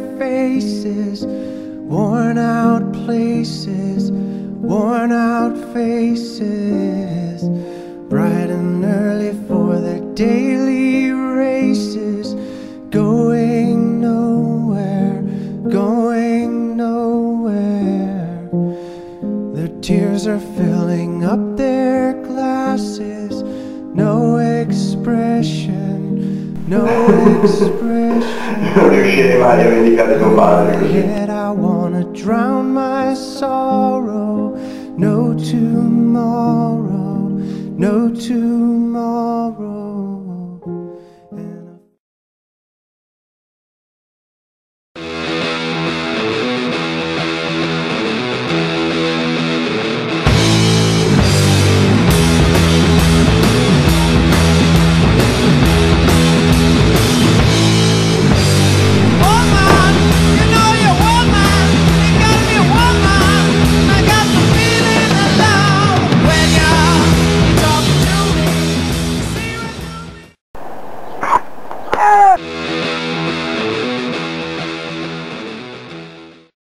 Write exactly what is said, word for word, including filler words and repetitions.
faces, worn out places, worn out faces, bright and early for their daily races, going nowhere, going nowhere. Their tears are filling up their glasses, no expression, no expression. Non riuscirei mai a vendicare tuo padre così. Yet I wanna drown my sorrow. No tomorrow, no tomorrow.